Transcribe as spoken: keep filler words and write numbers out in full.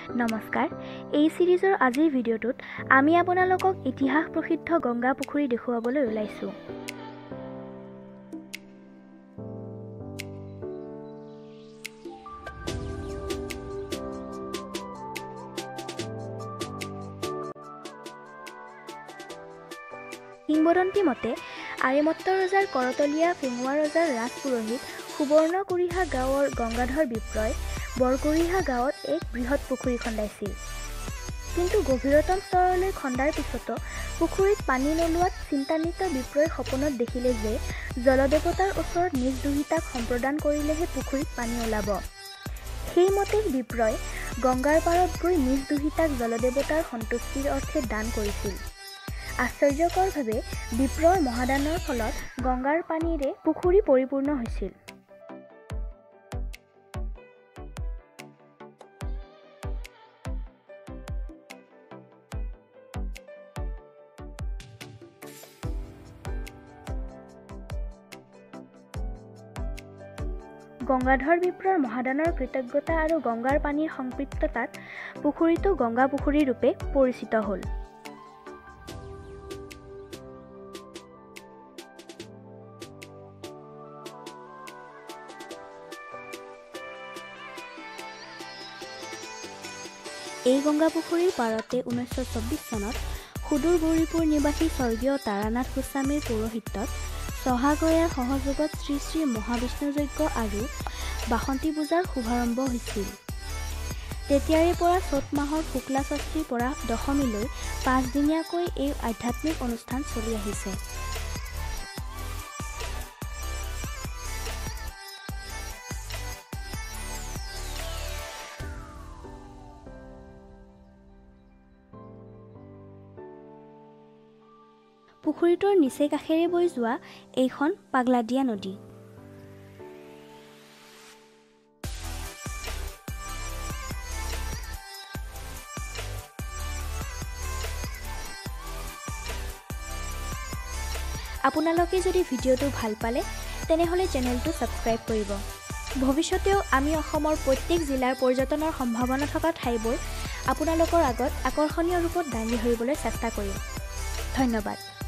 নমস্কাৰ এই সিৰিজৰ আজিৰ ভিডিঅ'টোত আমি আপোনালোকক ইতিহাস প্ৰসিদ্ধ গংগাপুখুৰী দেখুৱাবলৈ ওলাইছো। কিংবদন্তি মতে আৰিমত্ত ৰজাৰ কৰতলীয়া ফেঙুৱা ৰজাৰ ৰাজপুৰোহিত সুবৰ্ণ কৰিহা গাঁৱৰ গংগাধৰ বিপ্ৰয় বৰকুৰিহা গাঁৱত এক বৃহৎ পুখুৰী খন্দাইছিল। কিন্তু গভীৰতম স্তৰলৈ খন্দাৰ পিছতো পুখুৰীত পানী নোলোৱাত চিন্তান্বিত বিপ্ৰয় সপোনত দেখিলে যে জলদেৱতাৰ ওচৰত নিজ দুহিতাক সম্প্ৰদান কৰিলেহে পুখুৰীত পানী ওলাব। সেইমতে বিপ্ৰয় গংগাৰ পাৰত গৈ নিজ দুহিতাক জলদেৱতাৰ সন্তুষ্টিৰ অৰ্থে দান কৰিছিল। আশ্চৰ্যকৰভাৱে বিপ্ৰৰ মহাদানৰ ফলত গংগাৰ পানীৰে পুখুৰী পৰিপূৰ্ণ হৈছিল। গংগাধৰ বিপ্ৰৰ মহাদানৰ কৃতজ্ঞতা আৰু গংগাৰ পানীৰ সম্পৃক্ততাত পুখুৰীটো গংগাপুখুৰী ৰূপে পৰিচিত হ'ল। এই গংগাপুখুৰীৰ পাৰতে ঊনৈছশ চৌব্বিছ চনত সুদূৰ গৌৰীপুৰ নিবাসী স্বৰ্গীয় তাৰানাথ গোস্বামীৰ পৌৰোহিত্যত চহাগয়াৰ সহযোগত শ্ৰী শ্ৰী মহাবিষ্ণু যজ্ঞ আৰু বাসন্তী পূজাৰ শুভাৰম্ভ হৈছিল। তেতিয়াৰে পৰা চ'ত মাহৰ শুক্লা ষষ্ঠীৰ পৰা দশমীলৈ পাঁচদিনীয়াকৈ এই আধ্যাত্মিক অনুষ্ঠান চলি আহিছে। পুখুৰীটোৰ নিচে কাষেৰে বৈ যোৱা এইখন পাগলাদিয়া নদী। আপোনালোকে যদি ভিডিঅ'টো ভাল পালে তেনেহ'লে চেনেলটো ছাবস্ক্ৰাইব কৰিব। ভৱিষ্যতেও আমি অসমৰ প্ৰত্যেক জিলাৰ পৰ্যটনৰ সম্ভাৱনা থকা ঠাইবোৰ আপোনালোকৰ আগত আকৰ্ষণীয় ৰূপত দাঙি ধৰিবলৈ চেষ্টা কৰিম। ধন্যবাদ।